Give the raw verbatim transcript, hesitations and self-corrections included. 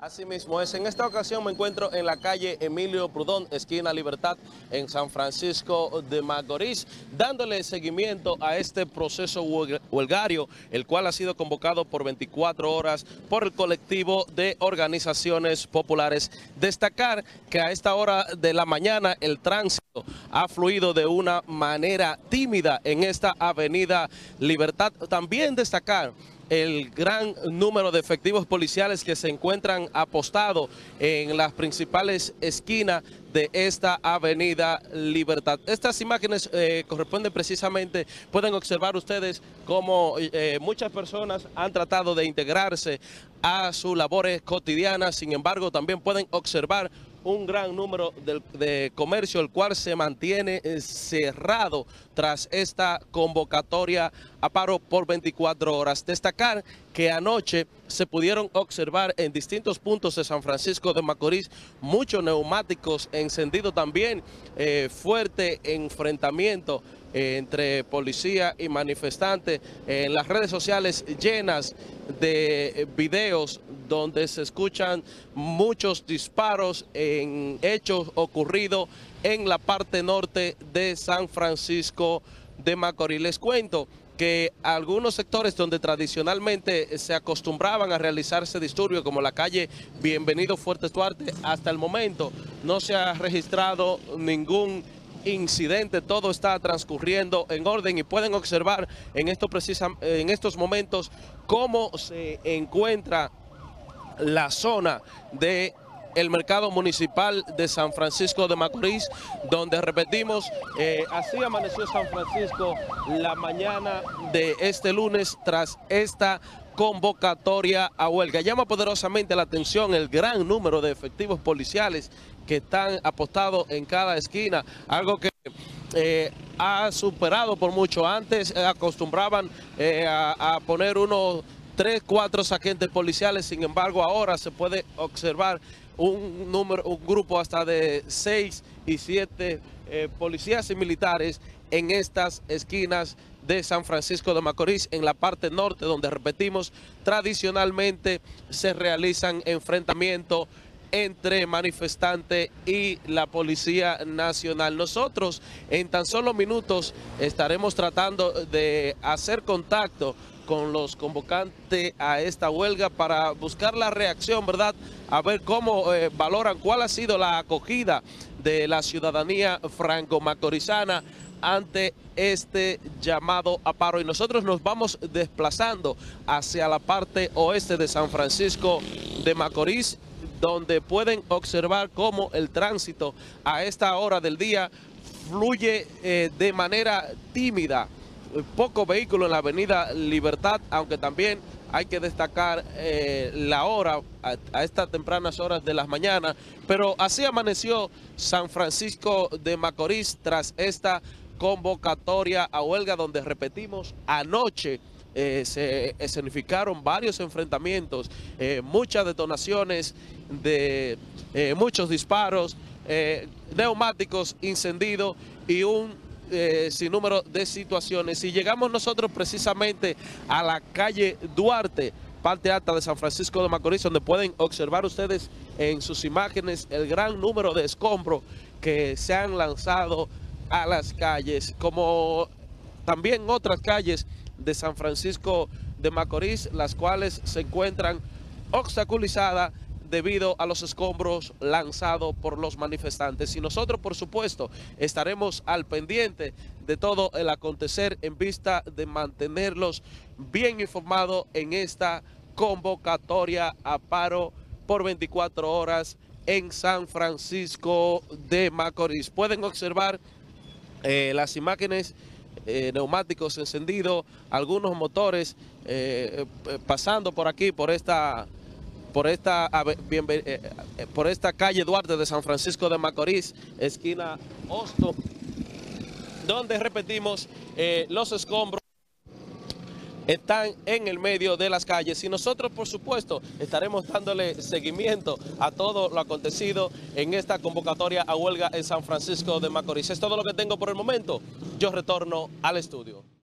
Así mismo es. En esta ocasión me encuentro en la calle Emilio Prudón, esquina Libertad, en San Francisco de Macorís, dándole seguimiento a este proceso huelgario, el cual ha sido convocado por veinticuatro horas por el colectivo de organizaciones populares. Destacar que a esta hora de la mañana el tránsito ha fluido de una manera tímida en esta avenida Libertad. También destacar el gran número de efectivos policiales que se encuentran apostados en las principales esquinas de esta avenida Libertad. Estas imágenes eh, corresponden precisamente, pueden observar ustedes cómo eh, muchas personas han tratado de integrarse a sus labores cotidianas. Sin embargo, también pueden observar un gran número de, de comercio, el cual se mantiene cerrado tras esta convocatoria a paro por veinticuatro horas. Destacar que anoche se pudieron observar en distintos puntos de San Francisco de Macorís muchos neumáticos encendidos, también eh, fuerte enfrentamiento eh, entre policía y manifestantes, en eh, las redes sociales llenas de videos donde se escuchan muchos disparos en hechos ocurridos en la parte norte de San Francisco de Macorís. Les cuento que algunos sectores donde tradicionalmente se acostumbraban a realizarse disturbios, como la calle Bienvenido Fuertes Duarte, hasta el momento no se ha registrado ningún incidente, todo está transcurriendo en orden y pueden observar en estos, precisa, en estos momentos cómo se encuentra la zona de el mercado municipal de San Francisco de Macorís, donde repetimos, eh, así amaneció San Francisco la mañana de este lunes tras esta convocatoria a huelga. Llama poderosamente la atención el gran número de efectivos policiales que están apostados en cada esquina, algo que eh, ha superado por mucho. Antes eh, acostumbraban eh, a, a poner unos tres, cuatro agentes policiales, sin embargo ahora se puede observar un número, un grupo hasta de seis y siete eh, policías y militares en estas esquinas de San Francisco de Macorís, en la parte norte, donde repetimos, tradicionalmente se realizan enfrentamientos entre manifestantes y la Policía Nacional. Nosotros en tan solo minutos estaremos tratando de hacer contacto con los convocantes a esta huelga para buscar la reacción, ¿verdad? A ver cómo eh, valoran, cuál ha sido la acogida de la ciudadanía franco-macorizana ante este llamado a paro. Y nosotros nos vamos desplazando hacia la parte oeste de San Francisco de Macorís, donde pueden observar cómo el tránsito a esta hora del día fluye eh, de manera tímida. Poco vehículo en la avenida Libertad, aunque también hay que destacar eh, la hora, a, a estas tempranas horas de las mañanas, pero así amaneció San Francisco de Macorís tras esta convocatoria a huelga, donde repetimos, anoche eh, se escenificaron varios enfrentamientos, eh, muchas detonaciones de eh, muchos disparos, eh, neumáticos incendidos y un Eh, sin número de situaciones. Y llegamos nosotros precisamente a la calle Duarte, parte alta de San Francisco de Macorís, donde pueden observar ustedes en sus imágenes el gran número de escombros que se han lanzado a las calles, como también otras calles de San Francisco de Macorís, las cuales se encuentran obstaculizadas debido a los escombros lanzados por los manifestantes. Y nosotros, por supuesto, estaremos al pendiente de todo el acontecer en vista de mantenerlos bien informados en esta convocatoria a paro por veinticuatro horas en San Francisco de Macorís. Pueden observar eh, las imágenes, eh, neumáticos encendidos, algunos motores eh, eh, pasando por aquí, por esta... Por esta, bien, eh, por esta calle Duarte de San Francisco de Macorís, esquina Hosto, donde repetimos, eh, los escombros están en el medio de las calles. Y nosotros, por supuesto, estaremos dándole seguimiento a todo lo acontecido en esta convocatoria a huelga en San Francisco de Macorís. Es todo lo que tengo por el momento. Yo retorno al estudio.